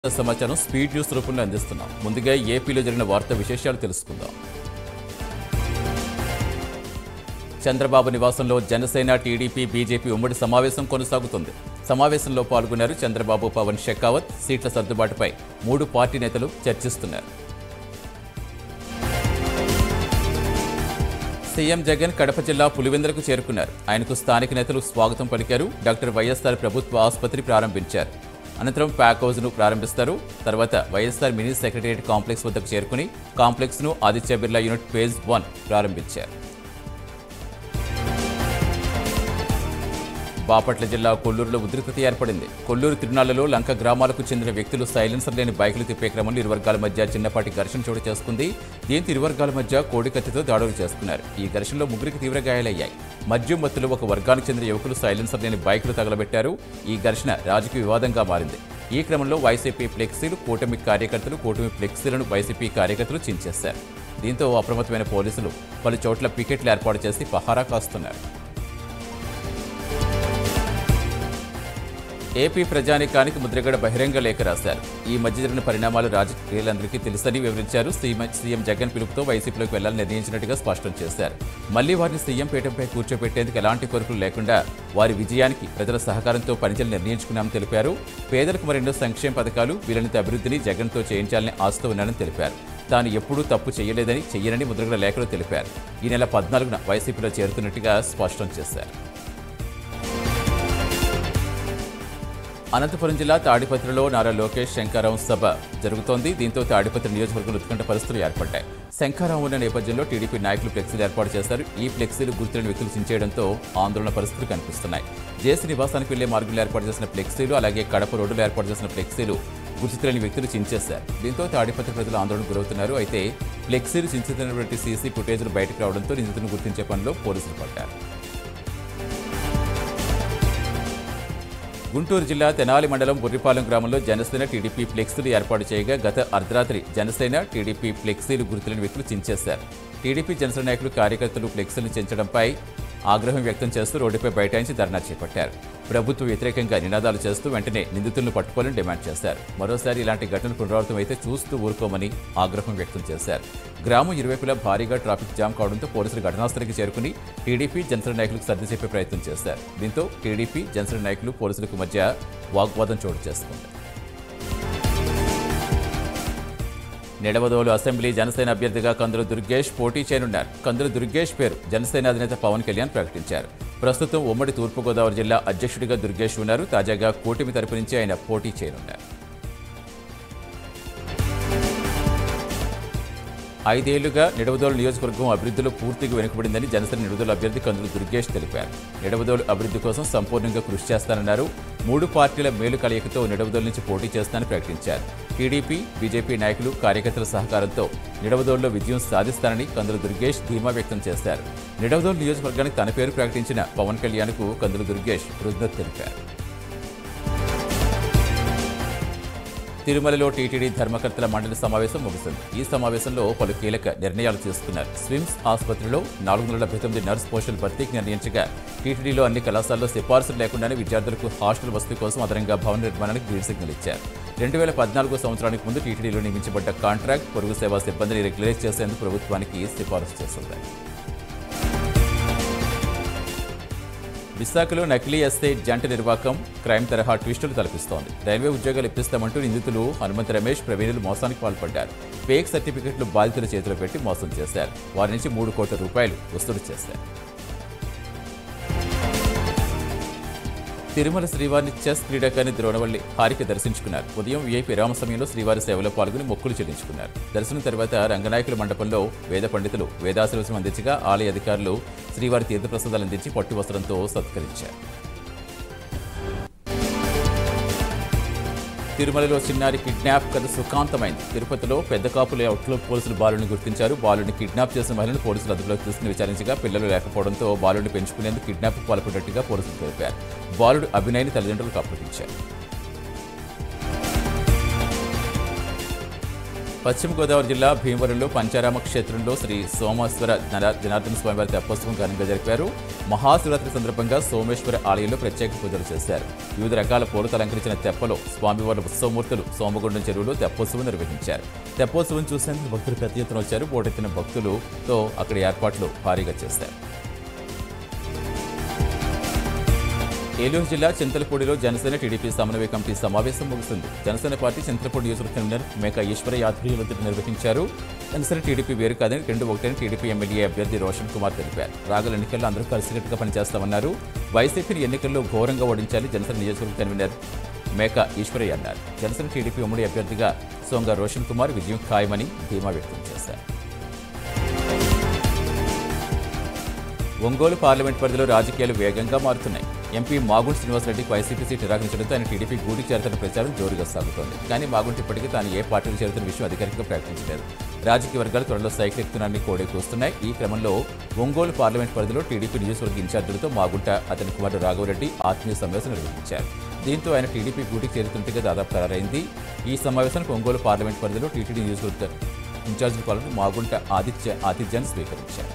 సమాచారం speed news రూపంలో అందిస్తున్నాం. ముందుగా ఏపీలో జరిగిన వార్తా విశేషాలు తెలుసుకుందాం. చంద్రబాబు నివాసంలో జనసేన, టీడీపీ, బీజేపీ ఉమ్మడి సమావేశం కొనసాగుతుంది. సమావేశంలో పాల్గొన్నారు చంద్రబాబు, పవన్, షెకావత్. సీట్ల సర్దుబాటుపై 3 పార్టీ నేతలు చర్చిస్తున్నారు. సీఎం జగన్ కడప జిల్లా పులివెందులకు చేరుకున్నారు. ఆయనకు స్థానిక నేతలు స్వాగతం పలికారు. డాక్టర్ వైఎస్ఆర్ ప్రభుత్వ ఆసుపత్రి ప్రారంభించారు. అనంతరం ప్యాక్ హౌజ్ను ప్రారంభిస్తారు. తర్వాత వైఎస్ఆర్ మినీ సెక్రటేరియట్ కాంప్లెక్స్ వద్దకు చేరుకుని కాంప్లెక్స్ను ఆదిత్య బిర్లా యూనిట్ ఫేజ్ 1 ప్రారంభించారు. బాపట్ల జిల్లా కొల్లూరులో ఉద్రిక్తత ఏర్పడింది. కొల్లూరు తిరునాళ్లలో లంక గ్రామాలకు చెందిన వ్యక్తులు సైలెన్సర్ లేని బైకులు తిప్పే క్రమంలో ఇరు వర్గాల మధ్య చిన్నపాటి ఘర్షణ చోటు చేసుకుంది. దీంతో ఇరు వర్గాల మధ్య కోడికత్తితో దాడులు చేసుకున్నారు. ఈ ఘర్షణలో 3కి తీవ్ర గాయాలయ్యాయి. మద్యం మత్తులో ఒక వర్గానికి చెందిన యువకులు సైలెన్సర్ లేని బైకులు తగలబెట్టారు. ఈ ఘర్షణ రాజకీయ వివాదంగా మారింది. ఈ క్రమంలో వైసీపీ ఫ్లెక్సీలు, కూటమి ఫ్లెక్సీలను వైసీపీ కార్యకర్తలు చించేశారు. దీంతో అప్రమత్తమైన పోలీసులు పలు చోట్ల పికెట్లు ఏర్పాటు చేసి పహారా కాస్తున్నారు. ఏపీ ప్రజానీకానికి ముద్రగడ బహిరంగ లేఖ రాశారు. ఈ మధ్య జరిగిన పరిణామాలు రాజకీయాలందరికీ తెలుసని వివరించారు. సీఎం జగన్ పిలుపుతో వైసీపీలోకి వెళ్లాలని నిర్ణయించినట్టుగా స్పష్టం చేశారు. మళ్లీ వారిని సీఎం పీఠంపై కూర్చోపెట్టేందుకు ఎలాంటి కోరికలు లేకుండా వారి విజయానికి ప్రజల సహకారంతో పనిచేయాలని నిర్ణయించుకున్నామని తెలిపారు. పేదలకు మరెన్నో సంక్షేమ పథకాలు, వీలైనంత అభివృద్ధిని జగన్తో చేయించాలని ఆశతో ఉన్నానని తెలిపారు. తాను ఎప్పుడూ తప్పు చెయ్యని ముద్రగడ లేఖలో తెలిపారు. ఈ నెల 14న వైసీపీలో చేరుతున్నట్టుగా స్పష్టం చేశారు. అనంతపురం జిల్లా తాడిపత్రిలో నారా లోకేష్, శంకరరావు సభ జరుగుతోంది. దీంతో తాడిపత్రి నియోజకవర్గంలో ఉత్కంఠ పరిస్థితులు ఏర్పడ్డాయి. శంకరరావు ఉన్న నేపథ్యంలో టీడీపీ నాయకులు ఫ్లెక్సీలు ఏర్పాటు చేశారు. ఈ ఫ్లెక్సీలు గుర్తులేని వ్యక్తులు చించేయడంతో ఆందోళన పరిస్థితులు కనిపిస్తున్నాయి. జేసీ నివాసానికి వెళ్లే మార్గంలో ఏర్పాటు చేసిన ఫ్లెక్సీలు, అలాగే కడప రోడ్డులో ఏర్పాటు చేసిన ఫ్లెక్సీలు గుర్తులేని వ్యక్తులు చించేశారు. దీంతో తాడిపత్రి ప్రజలు ఆందోళనకు గురవుతున్నారు. అయితే ఫ్లెక్సీలు చించుతున్నటువంటి సీసీ ఫుటేజ్లు బయటకు రావడంతో నిందితులను గుర్తించే పనిలో పోలీసులు పడ్డారు. గుంటూరు జిల్లా తెనాలి మండలం బుర్రిపాలెం గ్రామంలో జనసేన, టీడీపీ ఫ్లెక్సీలు ఏర్పాటు చేయగా గత అర్ధరాత్రి జనసేన, టీడీపీ ఫ్లెక్సీలు గుర్తులేని వ్యక్తులు చించేశారు. టీడీపీ జనసేన నాయకులు, కార్యకర్తలు ఫ్లెక్సీలను చించడంపై ఆగ్రహం వ్యక్తం చేస్తూ రోడ్డుపై బైఠాయించి ధర్నా చేపట్టారు. ప్రభుత్వ వ్యతిరేకంగా నినాదాలు చేస్తూ వెంటనే నిందితులను పట్టుకోవాలని డిమాండ్ చేశారు. మరోసారి ఇలాంటి ఘటనలు పునరావృతమైతే చూస్తూ ఊరుకోమని ఆగ్రహం వ్యక్తం చేశారు. గ్రామం ఇరువైపులా భారీగా ట్రాఫిక్ జామ్ కావడంతో పోలీసులు ఘటనాస్థలికి చేరుకుని టీడీపీ జనసేన నాయకులకు సర్ది చెప్పే ప్రయత్నం చేశారు. దీంతో టీడీపీ జనసేన నాయకులు, పోలీసులకు మధ్య వాగ్వాదం చోటు చేసుకుంది. నిడమదోలు అసెంబ్లీ జనసేన అభ్యర్థిగా కందుల దుర్గేష్ పోటీ చేయనున్నారు. కందుల దుర్గేష్ పేరు జనసేన అధినేత పవన్ కళ్యాణ్ ప్రకటించారు. ప్రస్తుతం ఉమ్మడి తూర్పుగోదావరి జిల్లా అధ్యక్షుడిగా దుర్గేష్ ఉన్నారు. తాజాగా కూటమి తరపు నుంచి ఆయన పోటీ చేయనున్నారు. 5 ఏళ్లుగా నిడమదోలు నియోజకవర్గం అభివృద్ధిలో పూర్తిగా వెనుకబడిందని జనసేన నిడమదోలు అభ్యర్థి కందుల దుర్గేష్ తెలిపారు. నిడమదోలు అభివృద్ధి కోసం సంపూర్ణంగా కృషి చేస్తానన్నారు. 3 పార్టీల మేలు కలయికతో నిడమదోలు నుంచి పోటీ చేస్తానని ప్రకటించారు. టీడీపీ, బీజేపీ నాయకులు, కార్యకర్తల సహకారంతో నిడమదోలులో విజయం సాధిస్తానని కందుల దుర్గేష్ ధీమా వ్యక్తం చేశారు. నిడమదోలు నియోజకవర్గానికి తన పేరు ప్రకటించిన పవన్ కళ్యాణ్కు కందుల దుర్గేష్ కృతజ్ఞత తెలిపారు. తిరుమలలో టీటీడీ ధర్మకర్తల మండలి సమావేశం ముగిసింది. ఈ సమావేశంలో పలు కీలక నిర్ణయాలు తీసుకున్నారు. స్విమ్స్ ఆసుపత్రిలో 479 నర్స్ పోస్టుల భర్తీకి నిర్ణయించగా టీటీడీలో అన్ని కళాశాలలో సిఫార్సులు లేకుండానే విద్యార్థులకు హాస్టల్ వసతి కోసం అదనంగా భవన నిర్మాణానికి గ్రీన్ సిగ్నల్ ఇచ్చారు. 2014 సంవత్సరానికి ముందు టీటీడీలో నియమించబడ్డ కాంట్రాక్ట్, పొరుగు సేవా సిబ్బందిని రెగ్యులైజ్ చేసేందుకు ప్రభుత్వానికి సిఫారసు చేస్తుంది. విశాఖలో నకిలీ ఎస్టేట్ జంట నిర్వాకం క్రైమ్ తరహా ట్విస్టులు తలపిస్తోంది. రైల్వే ఉద్యోగాలు ఇప్పిస్తామంటూ నిందితులు హనుమంత్ రమేష్, ప్రవీణులు మోసానికి పాల్పడ్డారు. ఫేక్ సర్టిఫికెట్లు బాధితుల చేతిలో పెట్టి మోసం చేశారు. వారి నుంచి 3 కోట్ల రూపాయలు వసూలు చేశారు. తిరుమల శ్రీవారిని చెస్ క్రీడాకారిణి ద్రోణవల్లి హారిక దర్శించుకున్నారు. ఉదయం వీఐపీ విరామ సమయంలో శ్రీవారి సేవలో పాల్గొని మొక్కులు చెల్లించుకున్నారు. దర్శనం తర్వాత రంగనాయకుల మండపంలో వేద పండితులు వేదాశీర్వచనం అందించగా ఆలయ అధికారులు శ్రీవారి తీర్థప్రసాదాలు అందించి పట్టు వస్త్రంతో సత్కరించారు. తిరుమలలో చిన్నారి కిడ్నాప్ కథ సుఖాంతమైంది. తిరుపతిలో పెద్ద కాపు లేఅవుట్లో పోలీసులు బాలుడిని గుర్తించారు. బాలుడిని కిడ్నాప్ చేసిన మహిళను పోలీసులు అదుపులోకి తీసుకుని విచారించగా పిల్లలు లేకపోవడంతో బాలుడిని పెంచుకునేందుకు కిడ్నాప్కు పాల్పడినట్టుగా పోలీసులు తెలిపారు. బాలుడు అభినయ్ని తల్లిదండ్రులకు అప్పగించారు. పశ్చిమ గోదావరి జిల్లా భీమవరంలో పంచారామ క్షేత్రంలో శ్రీ సోమేశ్వర జనార్దన స్వామివారి తెప్పోత్సవం ఘనంగా జరిపారు. మహాశివరాత్రి సందర్భంగా సోమేశ్వర ఆలయంలో ప్రత్యేక పూజలు చేశారు. వివిధ రకాల పూలతో అలంకరించిన తెప్పలో స్వామివారి ఉత్సవమూర్తులు సోమగుండం చెరువులో తెప్పోత్సవం నిర్వహించారు. తెప్పోత్సవం చూసేందుకు భక్తులు పెద్ద ఎత్తున వచ్చారు. పోటెత్తిన భక్తులతో అక్కడ ఏర్పాట్లు భారీగా చేశారు. ఏలూరు జిల్లా చింతలపూడిలో జనసేన టీడీపీ సమన్వయ కమిటీ సమావేశం ముగిసింది. జనసేన పార్టీ చింతలపూడి నియోజకవర్గ కన్వీనర్ మేక ఈశ్వరయ్య ఆధ్వర్యంలో నిర్వహించారు. జనసేన టీడీపీ వేరు కాదని 2-1 టీడీపీ ఎమ్మెల్యే అభ్యర్థి రోషన్ కుమార్ తెలిపారు. రాగల ఎన్నికల్లో అందరూ కలిసికట్టుగా పనిచేస్తామన్నారు. వైసీపీని ఎన్నికల్లో ఘోరంగా ఓడించాలి జనసేన నియోజకవర్గ కన్వీనర్ మేక ఈశ్వరయ్య అన్నారు. జనసేన టీడీపీ ఉమ్మడి అభ్యర్థిగా సోంగ రోషన్ కుమార్ విజయం ఖాయమని ధీమా వ్యక్తం చేశారు. ఒంగోలు పార్లమెంట్ పరిధిలో రాజకీయాలు వేగంగా మారుతున్నాయి. ఎంపీ మాగుంటి శ్రీనివాసరెడ్డికి వైసీపీ సీటు నిరాకరించడంతో ఆయన టీడీపీ గూటికి చేరుతున్న ప్రచారం జోరుగా సాగుతోంది. కానీ మాగుంటి ఇప్పటికీ తాను ఏ పార్టీలో చేరుతున్న విషయం అధికారికంగా ప్రకటించలేదు. రాజకీయ వర్గాలు త్వరలో సైకిల్ ఎక్కుతున్నారని కోడే కూస్తున్నాయి. ఈ క్రమంలో ఒంగోలు పార్లమెంట్ పరిధిలో టీడీపీ నియోజకవర్గ ఇన్ఛార్జీలతో మాగుంట అతని కుమారుడు రాఘవరెడ్డి ఆత్మీయ సమావేశం నిర్వహించారు. దీంతో ఆయన టీడీపీ గూటికి చేరుతున్నట్టుగా దాదాపు ఖరారైంది. ఈ సమావేశానికి ఒంగోలు పార్లమెంట్ పరిధిలో టీటీడీ నియోజకవర్గ ఇన్ఛార్జీల పాలన మాగుంట ఆతిథ్యాన్ని స్వీకరించారు.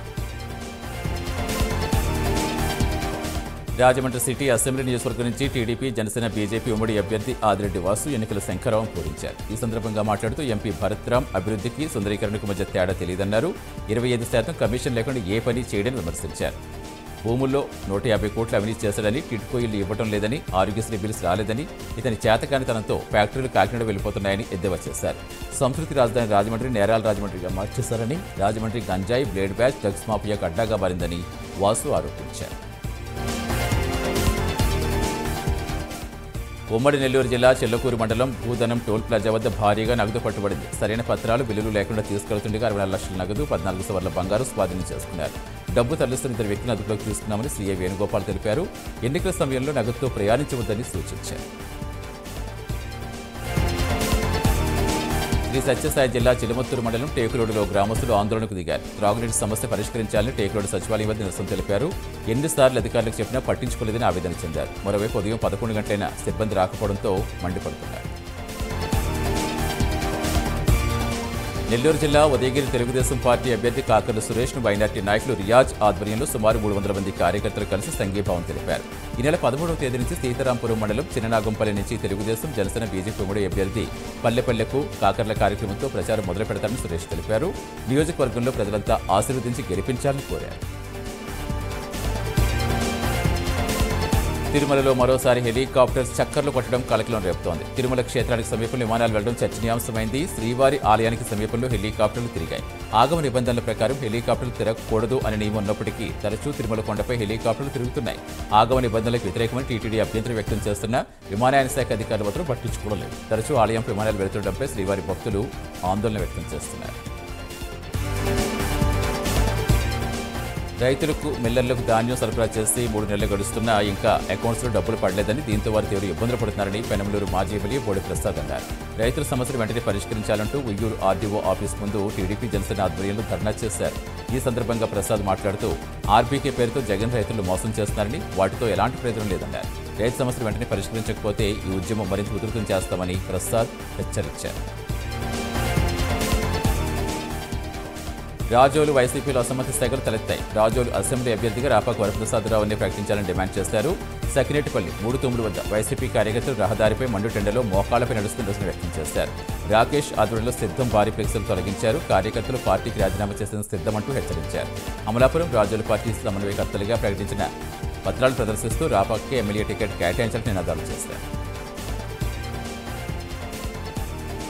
రాజమండ్రి సిటీ అసెంబ్లీ నియోజకవర్గం నుంచి టీడీపీ, జనసేన, బీజేపీ ఉమ్మడి అభ్యర్థి ఆదిరెడ్డి వాసు ఎన్నికల శంఖారావం పూరించారు. ఈ సందర్భంగా మాట్లాడుతూ ఎంపీ భరత్రామ్ అభివృద్ధికి, సుందరీకరణకు మధ్య తేడా తెలియదన్నారు. 25% కమిషన్ లేకుండా ఏ పని చేయడని విమర్శించారు. భూముల్లో 150 కోట్లు అవినీతి చేశాడని, టిడ్కో ఇల్లు ఇవ్వడం లేదని, ఆరోగ్యశ్రీ బిల్స్ రాలేదని, ఇతని చేతకానితనంతో ఫ్యాక్టరీలు కాకినాడ వెళ్లిపోతున్నాయని ఎద్దేవా చేశారు. సంస్కృతి రాజధాని రాజమండ్రి నేరాల రాజమండ్రిగా మార్చేశారని, రాజమండ్రి గంజాయి, బ్లేడ్ బ్యాచ్, డ్రగ్స్ మాఫియాకు అడ్డాగా మారిందని వాసు ఆరోపించారు. ఉమ్మడి నెల్లూరు జిల్లా చెల్లకూరు మండలం భూదనం టోల్ ప్లాజా వద్ద భారీగా నగదు పట్టుబడింది. సరైన పత్రాలు, బిల్లులు లేకుండా తీసుకెళ్తుండగా 64 లక్షల నగదు, 14 సవర్ల బంగారు స్వాధీనం చేసుకున్నారు. డబ్బు తరలిస్తున్న 2 వ్యక్తులను అదుపులోకి తీసుకున్నామని సీఐ వేణుగోపాల్ తెలిపారు. ఎన్నికల సమయంలో నగదుతో ప్రయాణించవద్దని సూచించారు. శ్రీ సత్యసాయి జిల్లా చిలుమత్తూరు మండలం టేకులోడులో గ్రామస్తులు ఆందోళనకు దిగారు. త్రాగునీటి సమస్య పరిష్కరించాలని టేకులోడు సచివాలయం వద్ద నిరసన తెలిపారు. ఎన్నిసార్లు అధికారులకు చెప్పినా పట్టించుకోలేదని ఆవేదన చెందారు. మరోవైపు ఉదయం 11 గంటలైన సిబ్బంది రాకపోవడంతో మండిపడుతున్నారు. నెల్లూరు జిల్లా ఉదయగిరి తెలుగుదేశం పార్టీ అభ్యర్థి కాకర్ల సురేష్ను మైనార్టీ నాయకులు రియాజ్ ఆధ్వర్యంలో సుమారు 300 మంది కార్యకర్తలు కలిసి సంఘీభావం తెలిపారు. ఈ నెల 13వ తేదీ నుంచి సీతారాంపురం మండలం చిన్ననాగంపల్లి నుంచి తెలుగుదేశం, జనసేన, బీజేపీ ఉమ్మడి అభ్యర్థి పల్లెపల్లెకు కాకర్ల కార్యక్రమంతో ప్రచారం మొదలు పెడతారని సురేష్ తెలిపారు. నియోజకవర్గంలో ప్రజలంతా ఆశీర్వదించి గెలిపించాలని కోరారు. తిరుమలలో మరోసారి హెలికాప్టర్స్ చక్కర్లు కొట్టడం కలకలం రేపుతోంది. తిరుమల క్షేత్రానికి సమీపంలో విమానాలు వెళ్లడం చర్చనీయాంశమైంది. శ్రీవారి ఆలయానికి సమీపంలో హెలికాప్టర్లు తిరిగాయి. ఆగమ నిబంధనల ప్రకారం హెలికాప్టర్లు తిరగకూడదు అనే నియమం ఉన్నప్పటికీ తరచూ తిరుమల కొండపై హెలికాప్టర్లు తిరుగుతున్నాయి. ఆగమ నిబంధనలకు వ్యతిరేకమని టీటీడీ అభ్యంతరం వ్యక్తం చేస్తున్న విమానయాన శాఖ అధికారులు మాత్రం పట్టించుకోవడం లేదు. తరచూ ఆలయంపై విమానాలు వెళుతుండటంపై శ్రీవారి భక్తులు ఆందోళన వ్యక్తం చేస్తున్నారు. రైతులకు, మిల్లర్లకు ధాన్యం సరఫరా చేసి 3 నెలలు గడుస్తున్నా ఇంకా అకౌంట్స్లో డబ్బులు పడలేదని, దీంతో వారు తీవ్ర ఇబ్బందులు పడుతున్నారని పెనమలూరు మాజీ ఎమ్మెల్యే బోడి ప్రసాద్ అన్నారు. రైతుల సమస్యలు వెంటనే పరిష్కరించాలంటూ ఉయ్యూరు ఆర్డీఓ ఆఫీస్ ముందు టీడీపీ, జనసేన ఆధ్వర్యంలో ధర్నా చేశారు. ఈ సందర్భంగా ప్రసాద్ మాట్లాడుతూ ఆర్బీకే పేరుతో జగన్ రైతులు మోసం చేస్తున్నారని, వాటితో ఎలాంటి ప్రయోజనం లేదన్నారు. రైతు సమస్యలు వెంటనే పరిష్కరించకపోతే ఈ ఉద్యమం మరింత ఉధృతం చేస్తామని ప్రసాద్ హెచ్చరించారు. రాజోలు వైసీపీలో అసమ్మతి శాఖలు తలెత్తాయి. రాజోలు అసెంబ్లీ అభ్యర్థిగా రాపాక వరప్రసాదరావుని ప్రకటించాలని డిమాండ్ చేశారు. సకినేటిపల్లి 3 తూముల వద్ద వైసీపీ కార్యకర్తలు రహదారిపై మండుటెండలో మోకాళ్లపై నడుస్తున్న నిరసన వ్యక్తం చేశారు. రాకేష్ ఆధ్వర్యంలో సిద్ధం భారీ ఫ్లెక్సులు తొలగించారు. కార్యకర్తలు పార్టీకి రాజీనామా చేసిన సిద్ధమంటూ హెచ్చరించారు. అమలాపురం రాజోలు పార్టీ సమన్వయకర్తలుగా ప్రకటించిన పత్రాలు ప్రదర్శిస్తూ రాపాక్కి ఎమ్మెల్యే టికెట్ కేటాయించాలని నినాదాలు చేశారు.